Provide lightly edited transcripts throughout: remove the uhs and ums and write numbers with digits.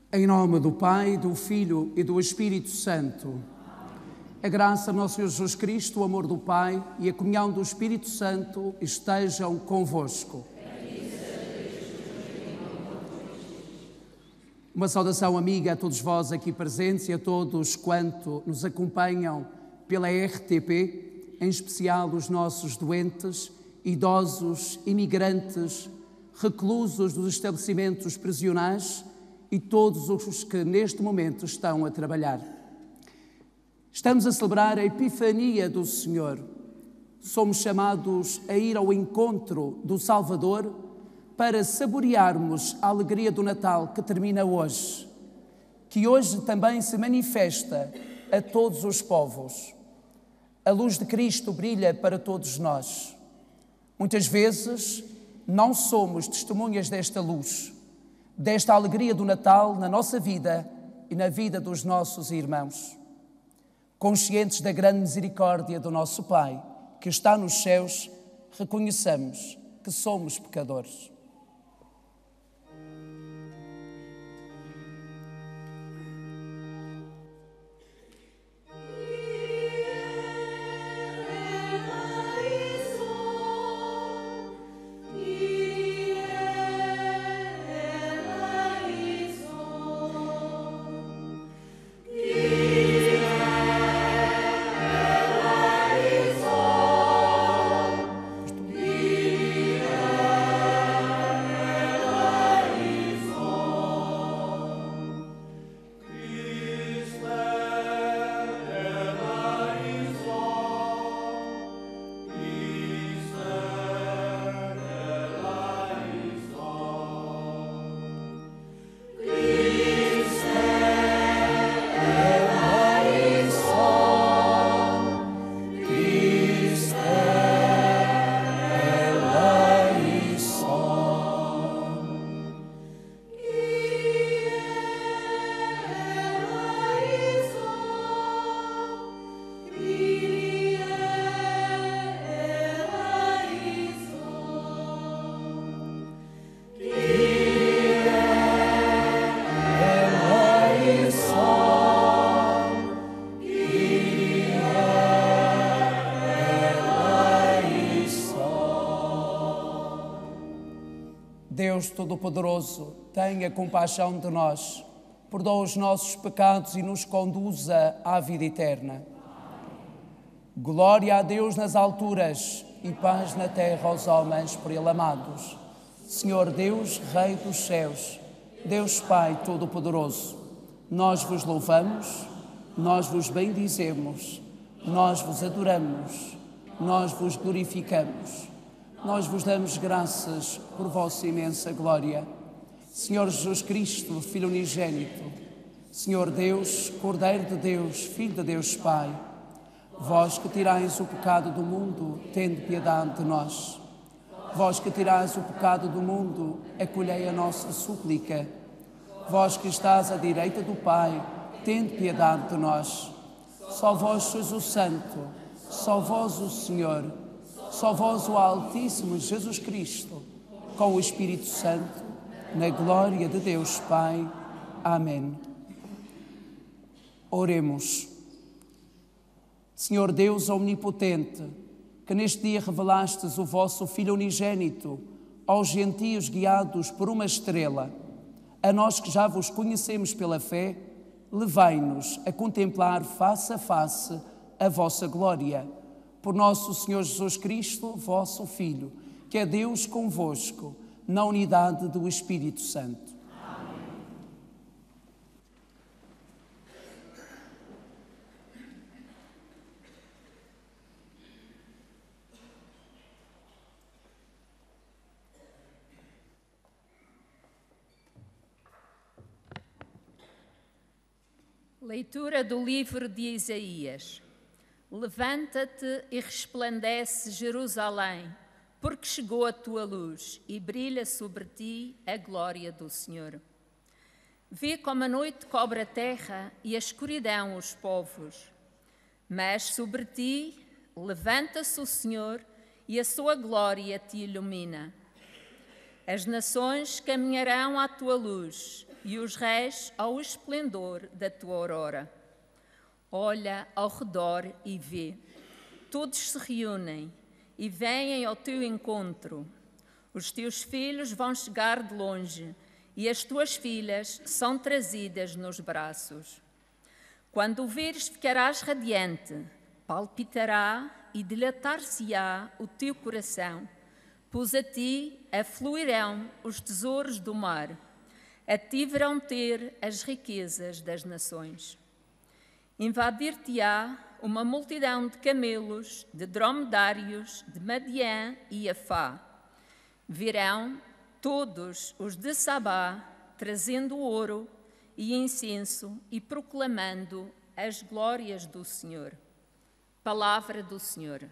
Em nome do Pai, do Filho e do Espírito Santo. A graça do nosso Senhor Jesus Cristo, o amor do Pai e a comunhão do Espírito Santo estejam convosco. Uma saudação amiga a todos vós aqui presentes e a todos quanto nos acompanham pela RTP, em especial os nossos doentes, idosos, imigrantes, reclusos dos estabelecimentos prisionais e todos os que neste momento estão a trabalhar. Estamos a celebrar a Epifania do Senhor. Somos chamados a ir ao encontro do Salvador para saborearmos a alegria do Natal que termina hoje, que hoje também se manifesta a todos os povos. A luz de Cristo brilha para todos nós. Muitas vezes não somos testemunhas desta luz, desta alegria do Natal na nossa vida e na vida dos nossos irmãos. Conscientes da grande misericórdia do nosso Pai, que está nos céus, reconheçamos que somos pecadores. Deus Todo-Poderoso, tenha compaixão de nós, perdoa os nossos pecados e nos conduza à vida eterna. Glória a Deus nas alturas e paz na terra aos homens por Ele amados. Senhor Deus, Rei dos céus, Deus Pai Todo-Poderoso, nós vos louvamos, nós vos bendizemos, nós vos adoramos, nós vos glorificamos. Nós vos damos graças por vossa imensa glória. Senhor Jesus Cristo, Filho unigênito, Senhor Deus, Cordeiro de Deus, Filho de Deus Pai, vós que tirais o pecado do mundo, tende piedade de nós. Vós que tirais o pecado do mundo, acolhei a nossa súplica. Vós que estás à direita do Pai, tende piedade de nós. Só vós sois o Santo, só vós o Senhor, só vós o Altíssimo Jesus Cristo, com o Espírito Santo, na glória de Deus Pai. Amém. Oremos. Senhor Deus omnipotente, que neste dia revelastes o vosso Filho unigênito aos gentios guiados por uma estrela, a nós que já vos conhecemos pela fé, levai-nos a contemplar face a face a vossa glória. Por nosso Senhor Jesus Cristo, vosso Filho, que é Deus convosco, na unidade do Espírito Santo. Amém. Leitura do livro de Isaías. Levanta-te e resplandece, Jerusalém, porque chegou a tua luz e brilha sobre ti a glória do Senhor. Vê como a noite cobre a terra e a escuridão os povos. Mas sobre ti levanta-se o Senhor e a sua glória te ilumina. As nações caminharão à tua luz e os reis ao esplendor da tua aurora. Olha ao redor e vê. Todos se reúnem e vêm ao teu encontro. Os teus filhos vão chegar de longe e as tuas filhas são trazidas nos braços. Quando o vires, ficarás radiante, palpitará e dilatar-se-á o teu coração, pois a ti afluirão os tesouros do mar, a ti verão ter as riquezas das nações. Invadir-te-á uma multidão de camelos, de dromedários, de Madiã e Afá. Virão todos os de Sabá, trazendo ouro e incenso e proclamando as glórias do Senhor. Palavra do Senhor.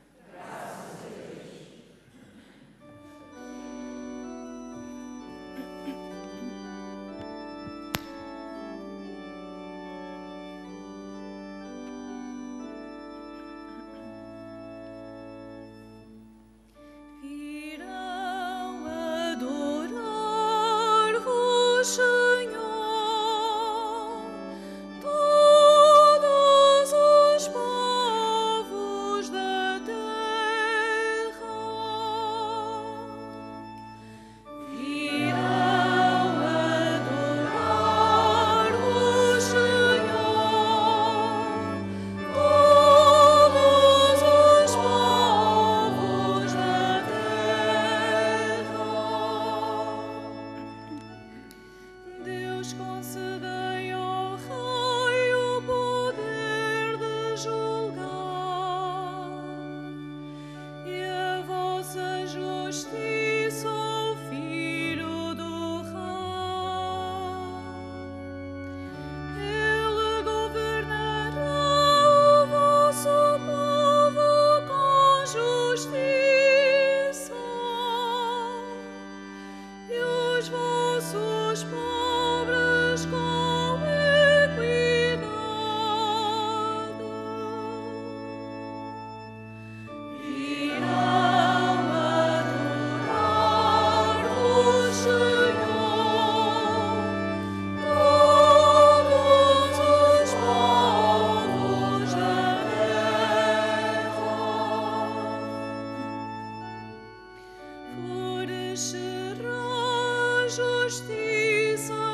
Justiça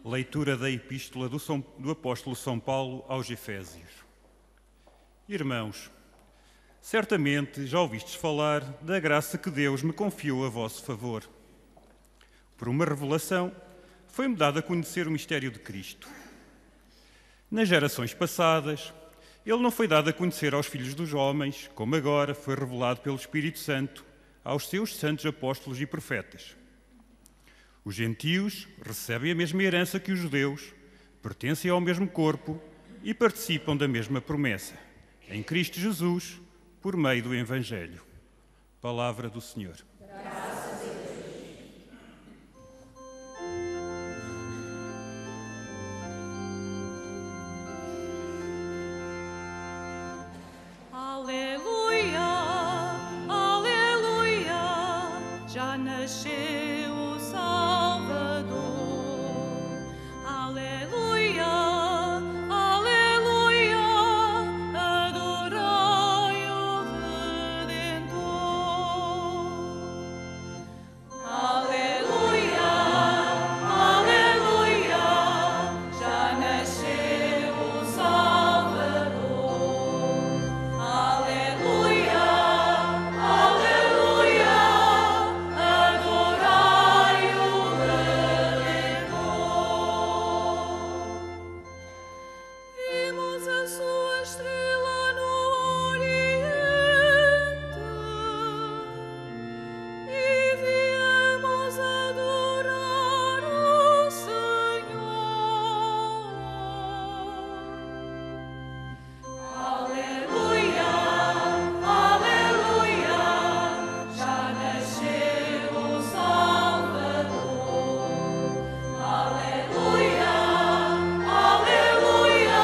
Leitura da Epístola do Apóstolo São Paulo aos Efésios. Irmãos, certamente já ouvistes falar da graça que Deus me confiou a vosso favor. Por uma revelação, foi-me dado a conhecer o mistério de Cristo. Nas gerações passadas, ele não foi dado a conhecer aos filhos dos homens, como agora foi revelado pelo Espírito Santo aos seus santos apóstolos e profetas. Os gentios recebem a mesma herança que os judeus, pertencem ao mesmo corpo e participam da mesma promessa, em Cristo Jesus, por meio do Evangelho. Palavra do Senhor. Graças a Deus. Aleluia, aleluia, já nasceu o Salvador. Aleluia, aleluia, adorai o Redentor. Aleluia, aleluia, já nasceu o Salvador. Aleluia, aleluia, adorai o Redentor. Vimos a sua estrela no Oriente e viemos adorar o Senhor. Aleluia, aleluia, já nasceu o Salvador. Aleluia, aleluia,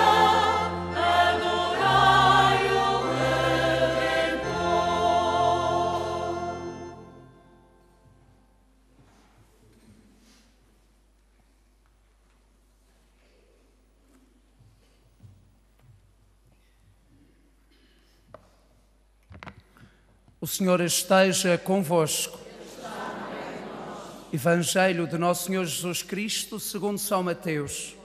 adorai o Redentor. O Senhor esteja convosco. Evangelho de Nosso Senhor Jesus Cristo, segundo São Mateus.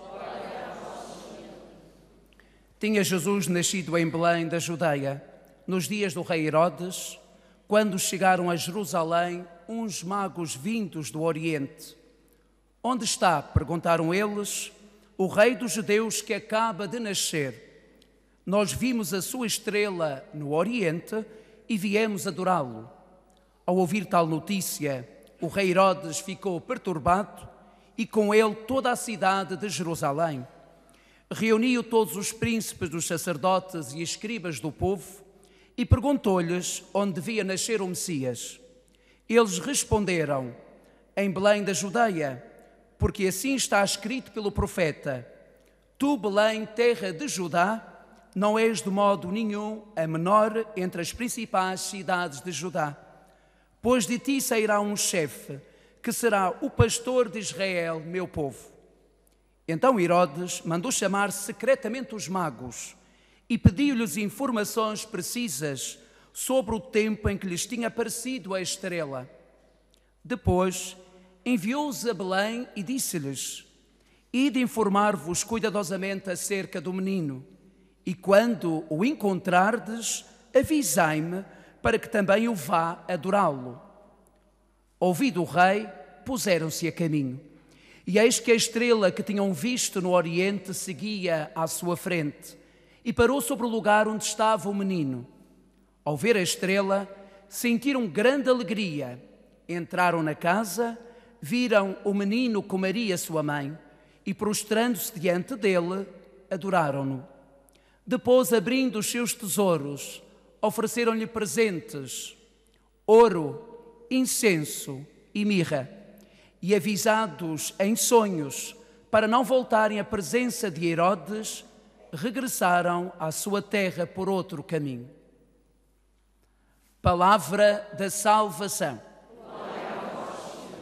Tinha Jesus nascido em Belém da Judeia, nos dias do rei Herodes, quando chegaram a Jerusalém uns magos vindos do Oriente. Onde está, perguntaram eles, o rei dos judeus que acaba de nascer? Nós vimos a sua estrela no Oriente e viemos adorá-lo. Ao ouvir tal notícia, o rei Herodes ficou perturbado e com ele toda a cidade de Jerusalém. Reuniu todos os príncipes dos sacerdotes e escribas do povo e perguntou-lhes onde devia nascer o Messias. Eles responderam, em Belém da Judeia, porque assim está escrito pelo profeta: Tu, Belém, terra de Judá, não és de modo nenhum a menor entre as principais cidades de Judá, pois de ti sairá um chefe, que será o pastor de Israel, meu povo. Então Herodes mandou chamar secretamente os magos e pediu-lhes informações precisas sobre o tempo em que lhes tinha aparecido a estrela. Depois enviou-os a Belém e disse-lhes: Ide informar-vos cuidadosamente acerca do menino, e quando o encontrardes, avisai-me para que também eu vá adorá-lo. Ouvido o rei, puseram-se a caminho. E eis que a estrela que tinham visto no Oriente seguia à sua frente e parou sobre o lugar onde estava o menino. Ao ver a estrela, sentiram grande alegria. Entraram na casa, viram o menino com Maria, sua mãe, e prostrando-se diante dele, adoraram-no. Depois, abrindo os seus tesouros, ofereceram-lhe presentes, ouro, incenso e mirra. E avisados em sonhos para não voltarem à presença de Herodes, regressaram à sua terra por outro caminho. Palavra da salvação. Glória a vós, Senhor.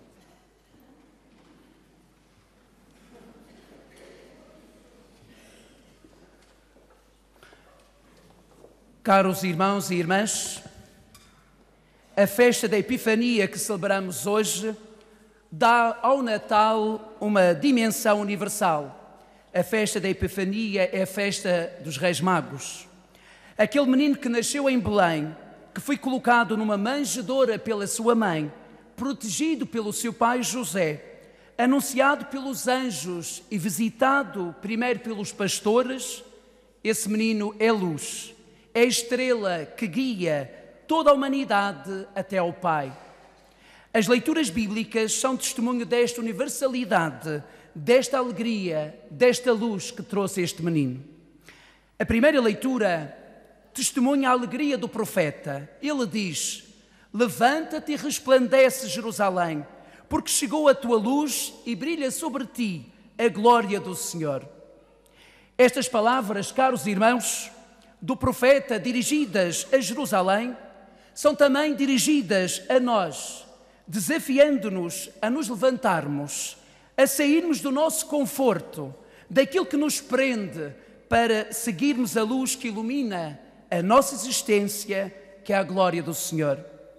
Caros irmãos e irmãs, a festa da Epifania que celebramos hoje dá ao Natal uma dimensão universal. A festa da Epifania é a festa dos Reis Magos. Aquele menino que nasceu em Belém, que foi colocado numa manjedoura pela sua mãe, protegido pelo seu pai José, anunciado pelos anjos e visitado primeiro pelos pastores, esse menino é luz, é a estrela que guia toda a humanidade até ao Pai. As leituras bíblicas são testemunho desta universalidade, desta alegria, desta luz que trouxe este menino. A primeira leitura testemunha a alegria do profeta. Ele diz: levanta-te e resplandece, Jerusalém, porque chegou a tua luz e brilha sobre ti a glória do Senhor. Estas palavras, caros irmãos, do profeta dirigidas a Jerusalém, são também dirigidas a nós, desafiando-nos a nos levantarmos, a sairmos do nosso conforto, daquilo que nos prende, para seguirmos a luz que ilumina a nossa existência, que é a glória do Senhor.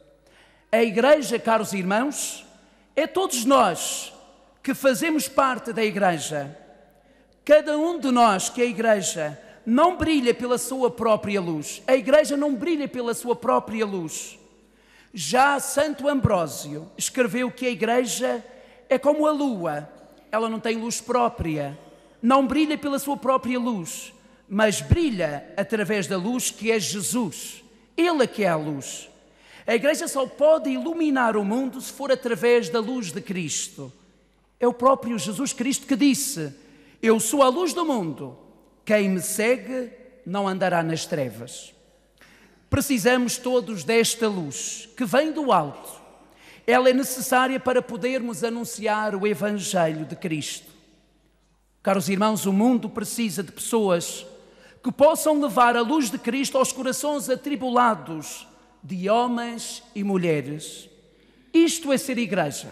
A Igreja, caros irmãos, é todos nós que fazemos parte da Igreja. Cada um de nós que é a Igreja não brilha pela sua própria luz. A Igreja não brilha pela sua própria luz. Já Santo Ambrósio escreveu que a Igreja é como a lua. Ela não tem luz própria, não brilha pela sua própria luz, mas brilha através da luz que é Jesus. Ele é que é a luz. A Igreja só pode iluminar o mundo se for através da luz de Cristo. É o próprio Jesus Cristo que disse: eu sou a luz do mundo, quem me segue não andará nas trevas. Precisamos todos desta luz que vem do alto. Ela é necessária para podermos anunciar o Evangelho de Cristo. Caros irmãos, o mundo precisa de pessoas que possam levar a luz de Cristo aos corações atribulados de homens e mulheres. Isto é ser igreja.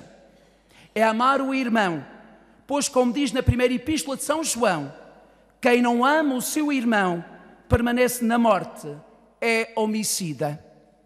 É amar o irmão, pois, como diz na primeira epístola de São João, quem não ama o seu irmão permanece na morte, é homicida.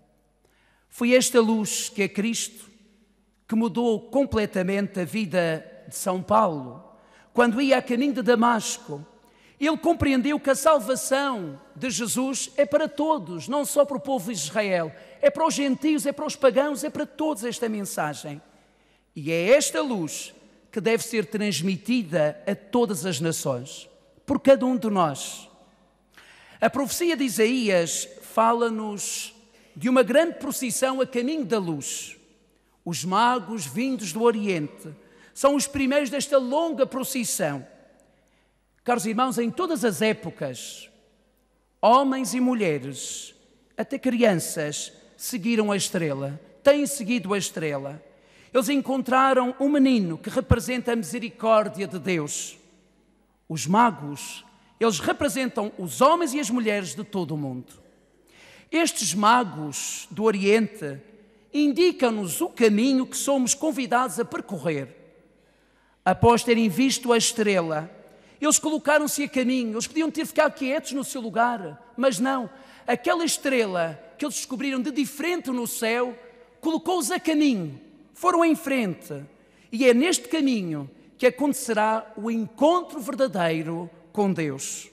Foi esta luz que é Cristo que mudou completamente a vida de São Paulo. Quando ia a caminho de Damasco, ele compreendeu que a salvação de Jesus é para todos, não só para o povo de Israel, é para os gentios, é para os pagãos, é para todos esta mensagem. E é esta luz que deve ser transmitida a todas as nações, por cada um de nós. A profecia de Isaías fala-nos de uma grande procissão a caminho da luz. Os magos vindos do Oriente são os primeiros desta longa procissão. Caros irmãos, em todas as épocas, homens e mulheres, até crianças, seguiram a estrela, têm seguido a estrela. Eles encontraram um menino que representa a misericórdia de Deus. Os magos, eles representam os homens e as mulheres de todo o mundo. Estes magos do Oriente indicam-nos o caminho que somos convidados a percorrer. Após terem visto a estrela, eles colocaram-se a caminho. Eles podiam ter ficado quietos no seu lugar, mas não. Aquela estrela que eles descobriram de diferente no céu, colocou-os a caminho. Foram em frente. E é neste caminho que acontecerá o encontro verdadeiro com Deus.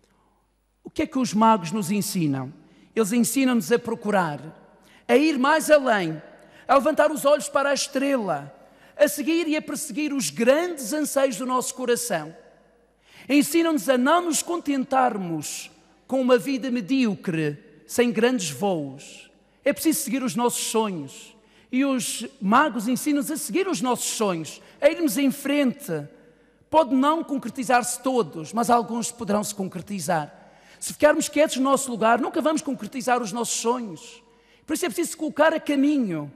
O que é que os magos nos ensinam? Eles ensinam-nos a procurar, a ir mais além, a levantar os olhos para a estrela, a seguir e a perseguir os grandes anseios do nosso coração. Ensinam-nos a não nos contentarmos com uma vida medíocre, sem grandes voos. É preciso seguir os nossos sonhos. E os magos ensinam-nos a seguir os nossos sonhos, a irmos em frente. Pode não concretizar-se todos, mas alguns poderão se concretizar. Se ficarmos quietos no nosso lugar, nunca vamos concretizar os nossos sonhos. Por isso é preciso se colocar a caminho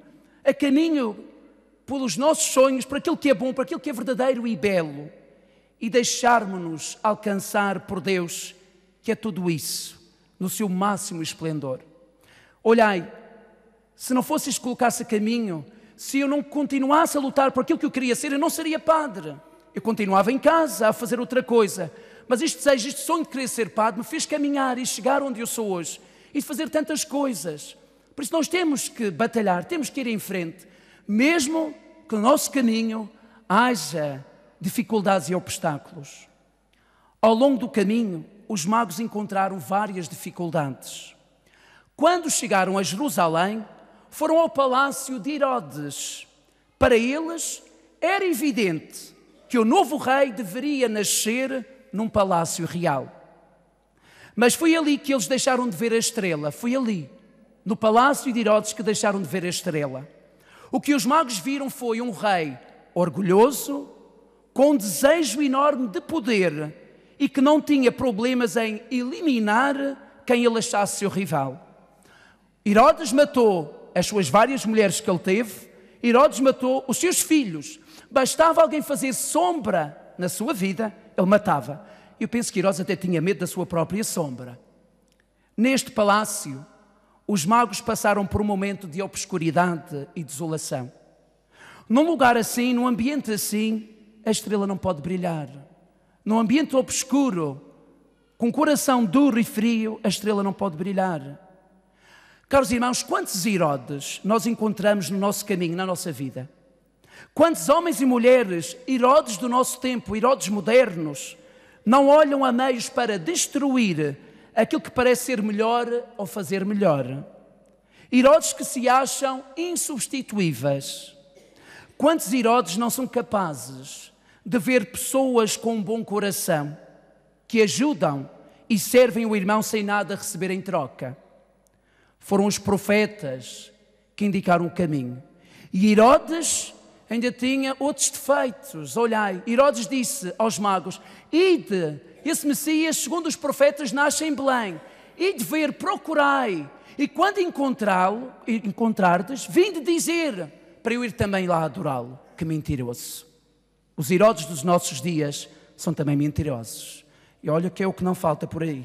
pelos nossos sonhos, por aquilo que é bom, por aquilo que é verdadeiro e belo, e deixarmos-nos alcançar por Deus, que é tudo isso, no seu máximo esplendor. Olhai, se não fosse colocar-se a caminho, se eu não continuasse a lutar por aquilo que eu queria ser, eu não seria padre. Eu continuava em casa a fazer outra coisa. Mas este desejo, este sonho de querer ser padre me fez caminhar e chegar onde eu sou hoje. E fazer tantas coisas. Por isso nós temos que batalhar, temos que ir em frente. Mesmo que no nosso caminho haja dificuldades e obstáculos. Ao longo do caminho, os magos encontraram várias dificuldades. Quando chegaram a Jerusalém, foram ao palácio de Herodes. Para eles, era evidente que o novo rei deveria nascer num palácio real. Mas foi ali que eles deixaram de ver a estrela. Foi ali, no palácio de Herodes, que deixaram de ver a estrela. O que os magos viram foi um rei orgulhoso, com um desejo enorme de poder e que não tinha problemas em eliminar quem ele achasse seu rival. Herodes matou as suas várias mulheres que ele teve. Herodes matou os seus filhos. Bastava alguém fazer sombra na sua vida, ele matava. Eu penso que Herodes até tinha medo da sua própria sombra. Neste palácio, os magos passaram por um momento de obscuridade e desolação. Num lugar assim, num ambiente assim, a estrela não pode brilhar. Num ambiente obscuro, com coração duro e frio, a estrela não pode brilhar. Caros irmãos, quantos Herodes nós encontramos no nosso caminho, na nossa vida? Quantos homens e mulheres, Herodes do nosso tempo, Herodes modernos, não olham a meios para destruir aquilo que parece ser melhor ou fazer melhor? Herodes que se acham insubstituíveis. Quantos Herodes não são capazes de ver pessoas com um bom coração, que ajudam e servem o irmão sem nada receber em troca? Foram os profetas que indicaram o caminho. E Herodes ainda tinha outros defeitos. Olhai, Herodes disse aos magos: ide, esse Messias, segundo os profetas, nasce em Belém. Ide ver, procurai, e quando encontrardes, vinde dizer, para eu ir também lá adorá-lo. Que mentiroso. Os Herodes dos nossos dias são também mentirosos. E olha que é o que não falta por aí.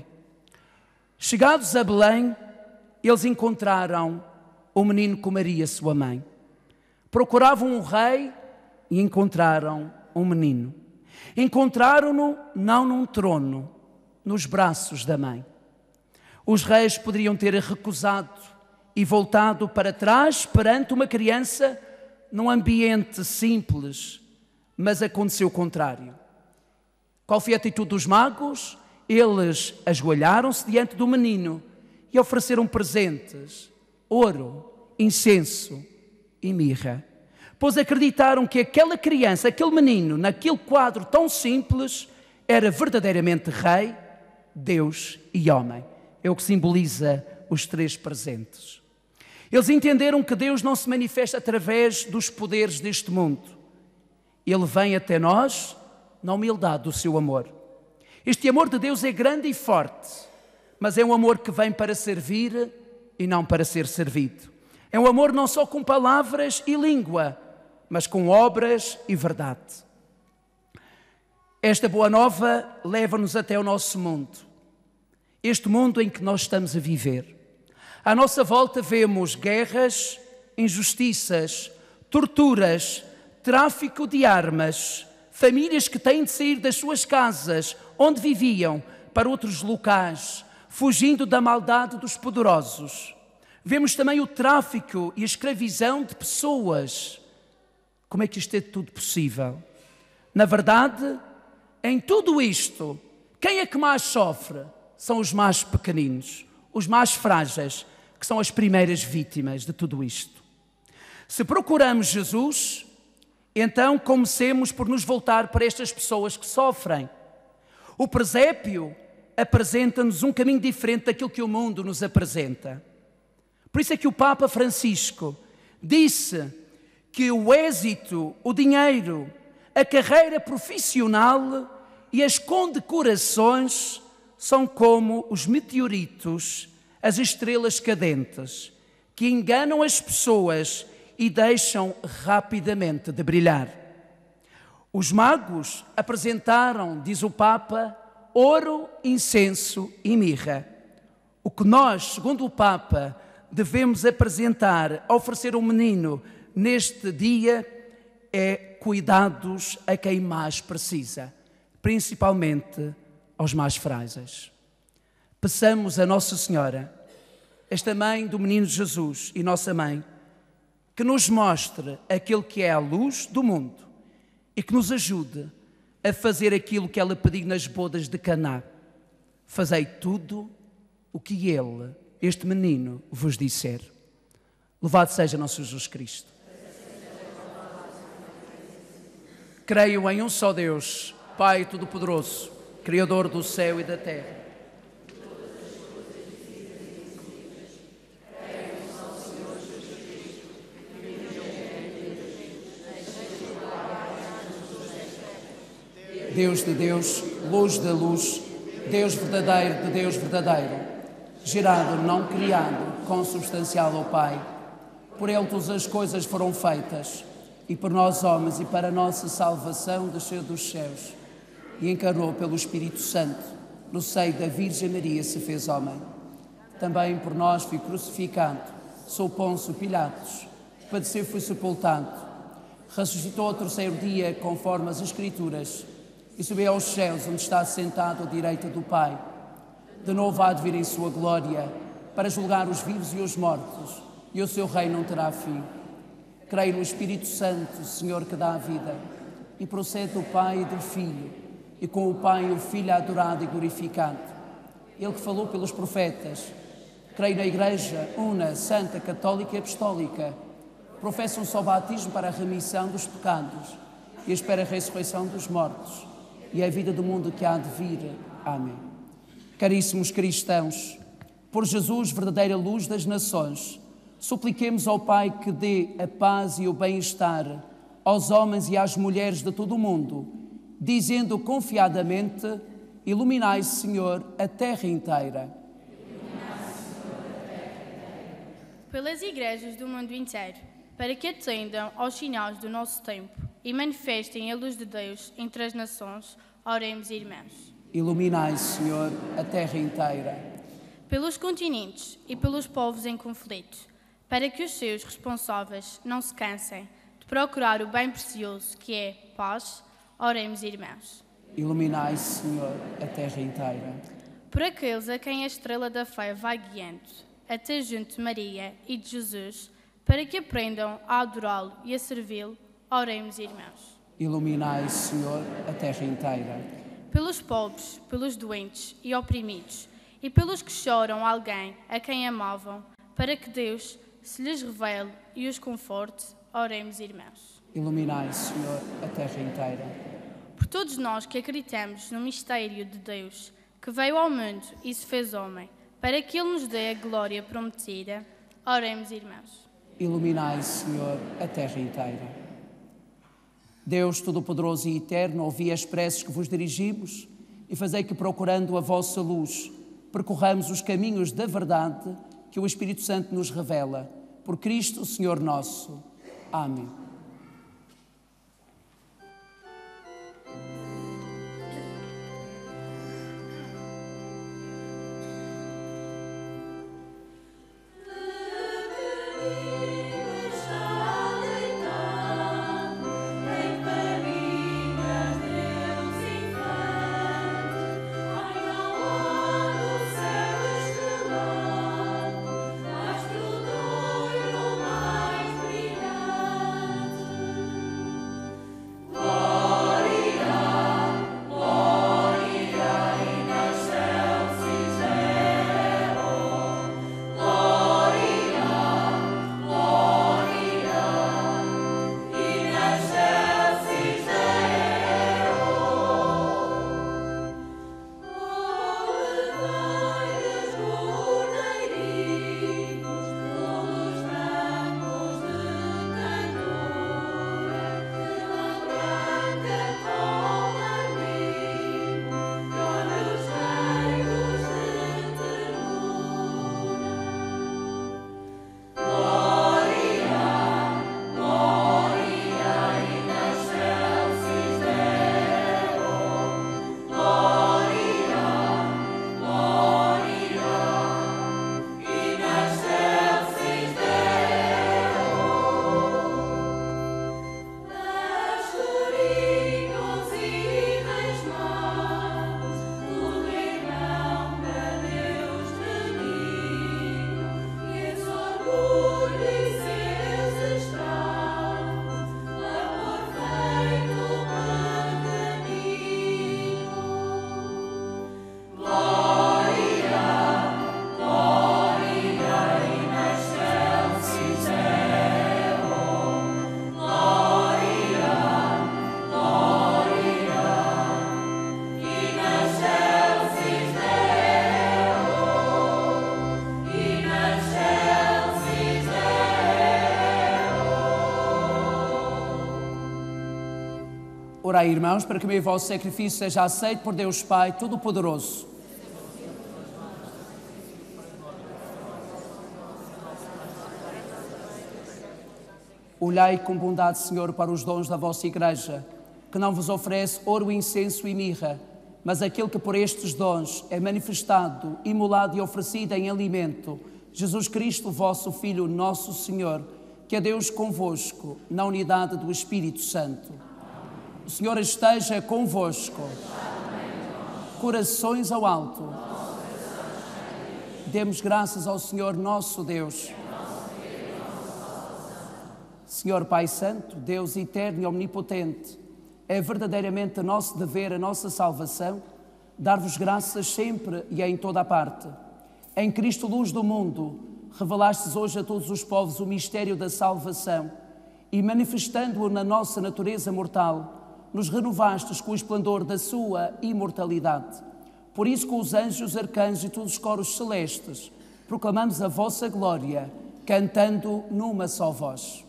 Chegados a Belém, eles encontraram o menino com Maria, sua mãe. Procuravam um rei e encontraram um menino. Encontraram-no não num trono, nos braços da mãe. Os reis poderiam ter recusado e voltado para trás perante uma criança num ambiente simples, mas aconteceu o contrário. Qual foi a atitude dos magos? Eles ajoelharam-se diante do menino e ofereceram presentes, ouro, incenso e mirra, pois acreditaram que aquela criança, aquele menino, naquele quadro tão simples, era verdadeiramente rei, Deus e homem. É o que simboliza os três presentes. Eles entenderam que Deus não se manifesta através dos poderes deste mundo. Ele vem até nós na humildade do seu amor. Este amor de Deus é grande e forte, mas é um amor que vem para servir e não para ser servido. É um amor não só com palavras e língua, mas com obras e verdade. Esta boa nova leva-nos até o nosso mundo. Este mundo em que nós estamos a viver. À nossa volta vemos guerras, injustiças, torturas, tráfico de armas, famílias que têm de sair das suas casas, onde viviam, para outros locais, fugindo da maldade dos poderosos. Vemos também o tráfico e a escravização de pessoas. Como é que isto é tudo possível? Na verdade, em tudo isto, quem é que mais sofre? São os mais pequeninos, os mais frágeis, que são as primeiras vítimas de tudo isto. Se procuramos Jesus, então comecemos por nos voltar para estas pessoas que sofrem. O presépio apresenta-nos um caminho diferente daquilo que o mundo nos apresenta. Por isso é que o Papa Francisco disse que o êxito, o dinheiro, a carreira profissional e as condecorações são como os meteoritos, as estrelas cadentes, que enganam as pessoas e deixam rapidamente de brilhar. Os magos apresentaram, diz o Papa, ouro, incenso e mirra. O que nós, segundo o Papa, devemos apresentar, oferecer ao menino neste dia é cuidados a quem mais precisa, principalmente aos mais frágeis. Peçamos a Nossa Senhora, esta mãe do menino Jesus e nossa mãe, que nos mostre aquele que é a luz do mundo e que nos ajude a fazer aquilo que ela pediu nas bodas de Caná. Fazei tudo o que ele, este menino, vos disser. Louvado seja nosso Jesus Cristo. Creio em um só Deus, Pai Todo-Poderoso, Criador do céu e da terra. Deus de Deus, luz da luz, Deus verdadeiro de Deus verdadeiro, gerado, não criado, consubstancial ao Pai. Por Ele todas as coisas foram feitas, e por nós homens e para a nossa salvação desceu dos céus, e encarnou pelo Espírito Santo, no seio da Virgem Maria se fez homem. Também por nós foi crucificado, sob Pôncio Pilatos, padeceu, foi sepultado, ressuscitou ao terceiro dia, conforme as Escrituras, e subiu aos céus, onde está sentado à direita do Pai. De novo há de vir em sua glória, para julgar os vivos e os mortos, e o seu reino não terá fim. Creio no Espírito Santo, Senhor que dá a vida, e procede do Pai e do Filho, e com o Pai e o Filho adorado e glorificado. Ele que falou pelos profetas. Creio na Igreja, una, santa, católica e apostólica. Professo um só batismo para a remissão dos pecados, e espero a ressurreição dos mortos, e a vida do mundo que há de vir. Amém. Caríssimos cristãos, por Jesus, verdadeira luz das nações, supliquemos ao Pai que dê a paz e o bem-estar aos homens e às mulheres de todo o mundo, dizendo confiadamente: iluminai, Senhor, a terra inteira. Pelas igrejas do mundo inteiro, para que atendam aos sinais do nosso tempo e manifestem a luz de Deus entre as nações, oremos, irmãos. Iluminai, Senhor, a terra inteira. Pelos continentes e pelos povos em conflito, para que os seus responsáveis não se cansem de procurar o bem precioso que é paz, oremos, irmãos. Iluminai, Senhor, a terra inteira. Por aqueles a quem a estrela da fé vai guiando, até junto de Maria e de Jesus, para que aprendam a adorá-lo e a servi-lo, oremos, irmãos. Iluminai, Senhor, a terra inteira. Pelos pobres, pelos doentes e oprimidos, e pelos que choram alguém a quem amavam, para que Deus se lhes revele e os conforte, oremos, irmãos. Iluminai, Senhor, a terra inteira. Por todos nós que acreditamos no mistério de Deus, que veio ao mundo e se fez homem, para que Ele nos dê a glória prometida, oremos, irmãos. Iluminai, Senhor, a terra inteira. Deus Todo-Poderoso e Eterno, ouvi as preces que vos dirigimos e fazei que, procurando a vossa luz, percorramos os caminhos da verdade que o Espírito Santo nos revela. Por Cristo, Senhor nosso. Amém. Orai, irmãos, para que o meu vosso sacrifício seja aceito por Deus Pai Todo-Poderoso. Olhai com bondade, Senhor, para os dons da vossa Igreja, que não vos oferece ouro, incenso e mirra, mas aquele que por estes dons é manifestado, imolado e oferecido em alimento, Jesus Cristo, vosso Filho, nosso Senhor, que é Deus convosco, na unidade do Espírito Santo. O Senhor esteja convosco. Corações ao alto. Demos graças ao Senhor nosso Deus. Senhor Pai Santo, Deus eterno e omnipotente, é verdadeiramente nosso dever, a nossa salvação, dar-vos graças sempre e em toda a parte. Em Cristo, luz do mundo, revelastes hoje a todos os povos o mistério da salvação e, manifestando-o na nossa natureza mortal, nos renovastes com o esplendor da sua imortalidade. Por isso, com os anjos, arcanjos e todos os coros celestes, proclamamos a vossa glória, cantando numa só voz.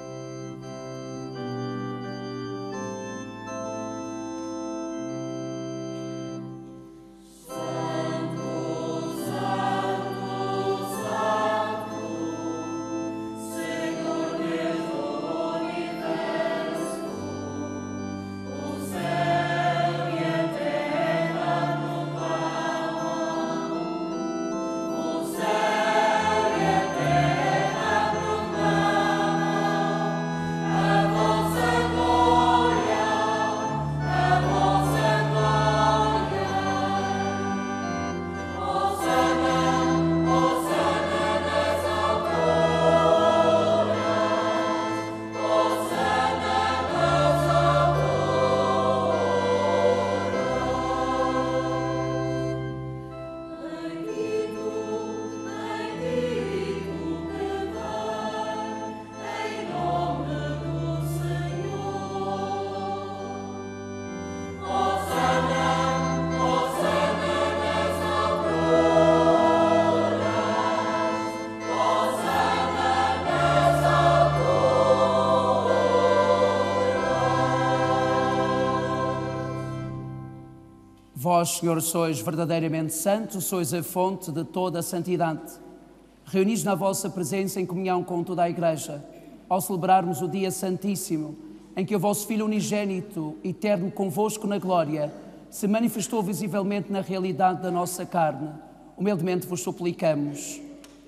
Vós, Senhor, sois verdadeiramente santos, sois a fonte de toda a santidade. Reunidos na vossa presença em comunhão com toda a Igreja, ao celebrarmos o dia santíssimo, em que o vosso Filho unigênito, eterno convosco na glória, se manifestou visivelmente na realidade da nossa carne, humildemente vos suplicamos.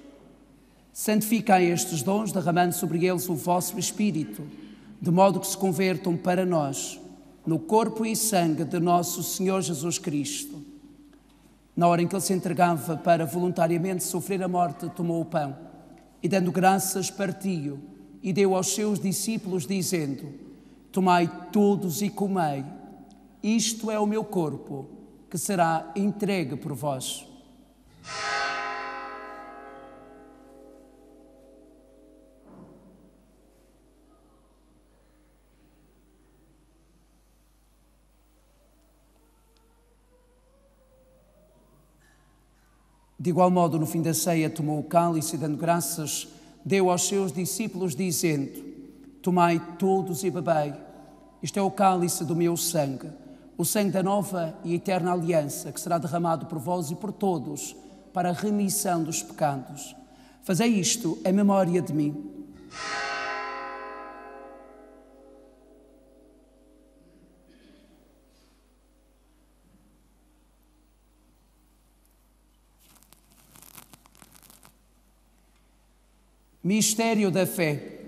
Santificai estes dons, derramando sobre eles o vosso Espírito, de modo que se convertam para nós no corpo e sangue de nosso Senhor Jesus Cristo. Na hora em que Ele se entregava para voluntariamente sofrer a morte, tomou o pão e, dando graças, partiu e deu aos seus discípulos, dizendo: Tomai todos e comei, isto é o meu corpo, que será entregue por vós. De igual modo, no fim da ceia, tomou o cálice e, dando graças, deu aos seus discípulos, dizendo: Tomai todos e bebei, isto é o cálice do meu sangue, o sangue da nova e eterna aliança, que será derramado por vós e por todos, para a remissão dos pecados. Fazei isto em memória de mim. Mistério da fé.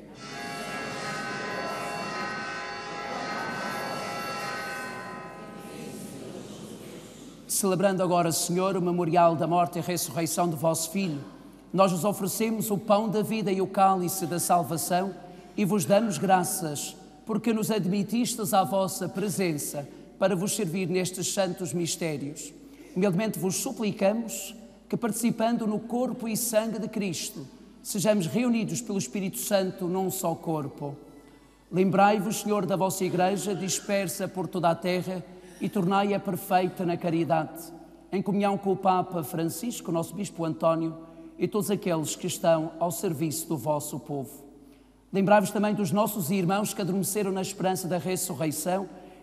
Celebrando agora, Senhor, o memorial da morte e ressurreição do vosso Filho, nós vos oferecemos o pão da vida e o cálice da salvação e vos damos graças, porque nos admitistes à vossa presença para vos servir nestes santos mistérios. Humildemente vos suplicamos que, participando no corpo e sangue de Cristo, sejamos reunidos pelo Espírito Santo num só corpo. Lembrai-vos, Senhor, da vossa Igreja dispersa por toda a terra e tornai-a perfeita na caridade, em comunhão com o Papa Francisco, nosso Bispo António e todos aqueles que estão ao serviço do vosso povo. Lembrai-vos também dos nossos irmãos que adormeceram na esperança da ressurreição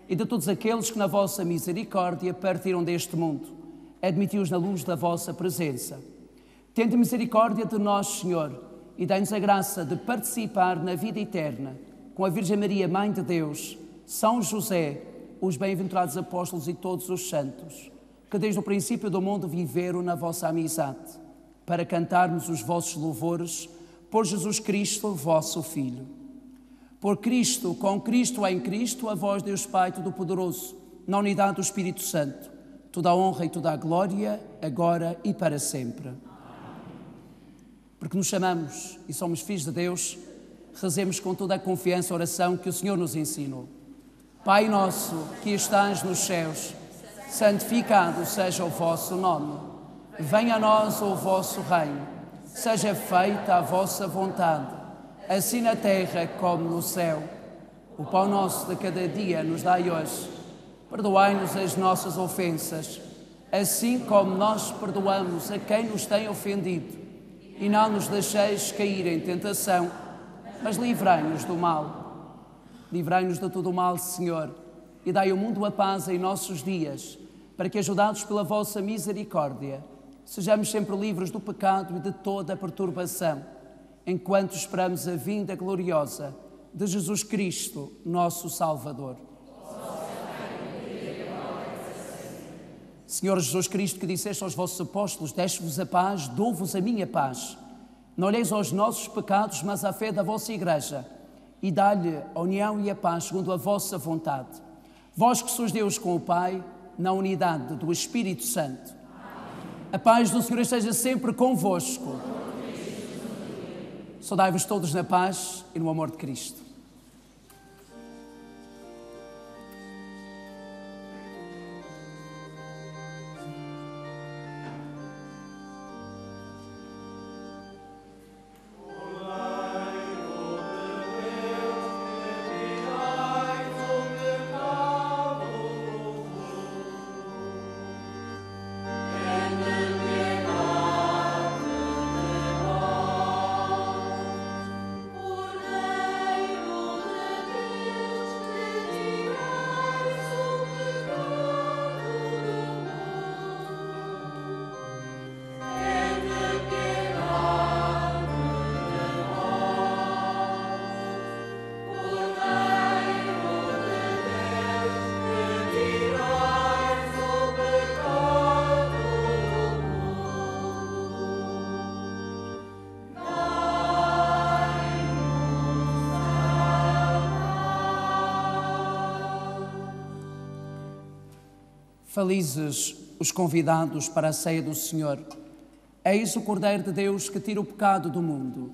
e de todos aqueles que na vossa misericórdia partiram deste mundo. Admiti-os na luz da vossa presença. Tende misericórdia de nós, Senhor, e dai-nos a graça de participar na vida eterna com a Virgem Maria, Mãe de Deus, São José, os bem-aventurados apóstolos e todos os santos, que desde o princípio do mundo viveram na vossa amizade, para cantarmos os vossos louvores por Jesus Cristo, vosso Filho. Por Cristo, com Cristo, em Cristo, a vós, Deus Pai Todo-Poderoso, na unidade do Espírito Santo, toda a honra e toda a glória, agora e para sempre. Porque nos chamamos e somos filhos de Deus, rezemos com toda a confiança a oração que o Senhor nos ensinou. Pai nosso, que estás nos céus, santificado seja o vosso nome. Venha a nós o vosso reino. Seja feita a vossa vontade, assim na terra como no céu. O pão nosso de cada dia nos dai hoje. Perdoai-nos as nossas ofensas, assim como nós perdoamos a quem nos tem ofendido. E não nos deixeis cair em tentação, mas livrai-nos do mal. Livrai-nos de todo o mal, Senhor, e dai ao mundo a paz em nossos dias, para que, ajudados pela vossa misericórdia, sejamos sempre livres do pecado e de toda a perturbação, enquanto esperamos a vinda gloriosa de Jesus Cristo, nosso Salvador. Senhor Jesus Cristo, que disseste aos vossos apóstolos, deixo-vos a paz, dou-vos a minha paz. Não olheis aos nossos pecados, mas à fé da vossa Igreja, e dá-lhe a união e a paz segundo a vossa vontade. Vós que sois Deus com o Pai, na unidade do Espírito Santo. A paz do Senhor esteja sempre convosco. Saudai-vos todos na paz e no amor de Cristo. Felizes os convidados para a ceia do Senhor. Eis o Cordeiro de Deus que tira o pecado do mundo.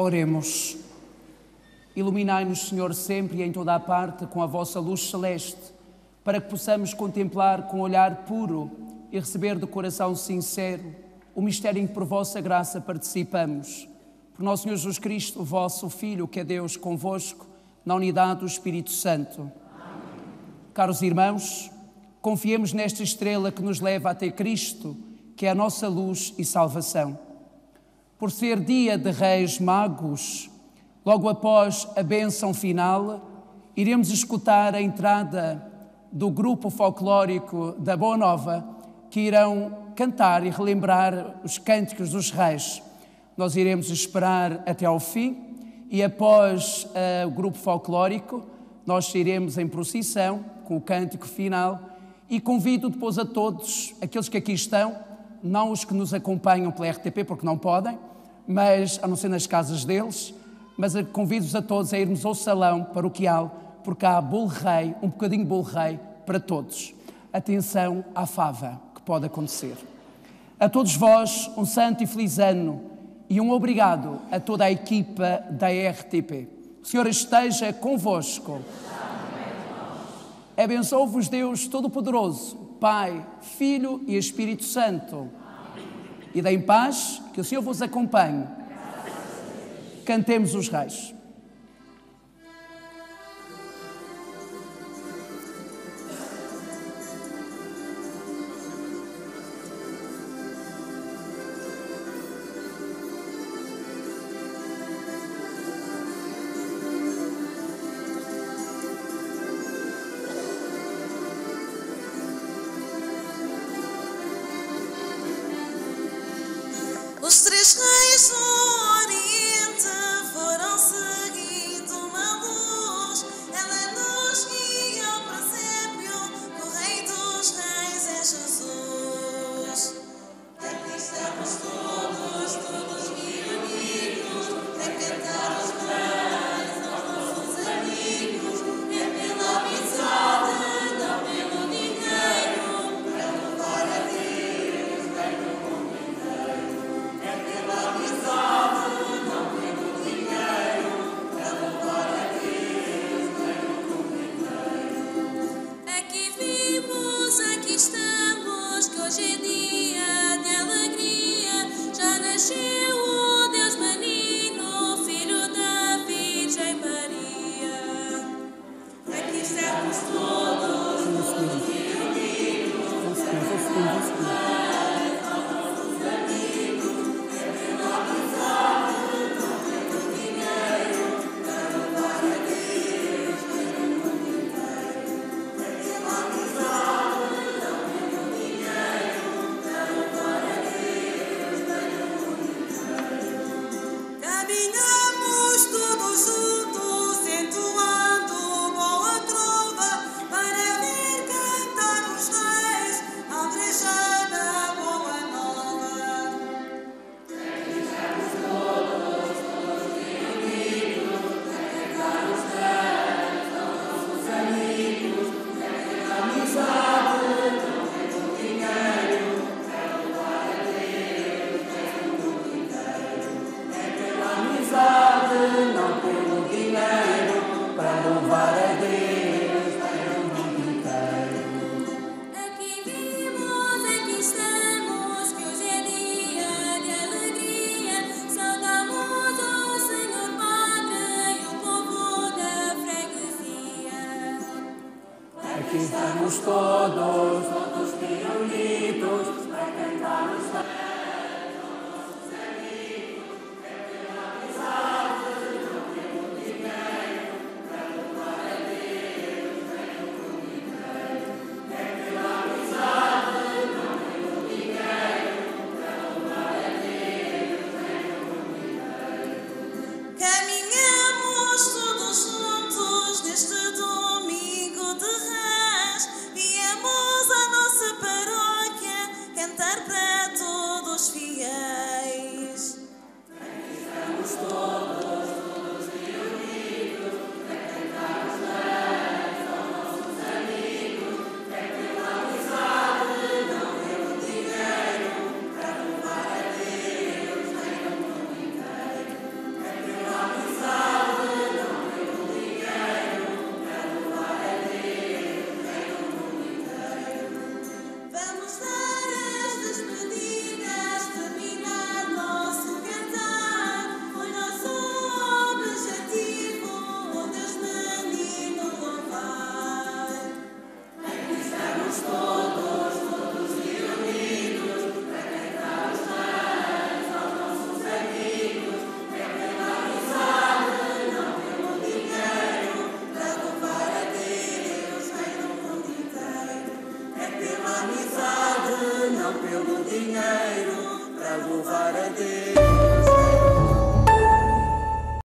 Oremos. Iluminai-nos, Senhor, sempre e em toda a parte com a vossa luz celeste, para que possamos contemplar com olhar puro e receber de coração sincero o mistério em que por vossa graça participamos. Por nosso Senhor Jesus Cristo, vosso Filho, que é Deus convosco, na unidade do Espírito Santo. Amém. Caros irmãos, confiemos nesta estrela que nos leva até Cristo, que é a nossa luz e salvação. Por ser dia de Reis Magos, logo após a bênção final, iremos escutar a entrada do grupo folclórico da Boa Nova, que irão cantar e relembrar os cânticos dos reis. Nós iremos esperar até ao fim e após o grupo folclórico, nós iremos em procissão com o cântico final e convido depois a todos, aqueles que aqui estão, não os que nos acompanham pela RTP, porque não podem, mas a não ser nas casas deles, mas convido-vos a todos a irmos ao salão paroquial, porque há bolo rei, um bocadinho de bolo rei para todos. Atenção à fava que pode acontecer. A todos vós, um santo e feliz ano e um obrigado a toda a equipa da RTP. O Senhor esteja convosco. Abençoe-vos Deus Todo-Poderoso, Pai, Filho e Espírito Santo. E dê em paz, que o Senhor vos acompanhe. Cantemos os reis. Os três reis do Oriente foram seguindo uma luz, ela nos guia ao presépio, o Rei dos Reis é Jesus. Aqui estamos todos reunidos, a cantar os reis aos nossos amigos, é pela amizade, não pelo dinheiro, para louvar a Deus, vem no mundo inteiro. Pela amizade, não pelo dinheiro, para louvar a Deus, vem no mundo inteiro. Aqui vimos, aqui estamos, que hoje é dia de alegria. Já nasceu o Deus menino, filho da Virgem Maria. Aqui estamos todos reunidos, caminhamos todos juntos, entoando boa trova, para ver cantar os reis, ao brejar da boa nova. Aqui estamos todos reunidos, a cantar os reis, aos nossos amigos, pela amizade, não pelo dinheiro, para louvar a Deus, vem no mundo inteiro. Amizade, não pelo dinheiro, para louvar a Deus, vem no mundo inteiro. Aqui vimos, aqui estamos, que hoje é dia de alegria. Saudamos o Senhor Padre e o povo da freguesia. Aqui estamos todos reunidos, para cantar os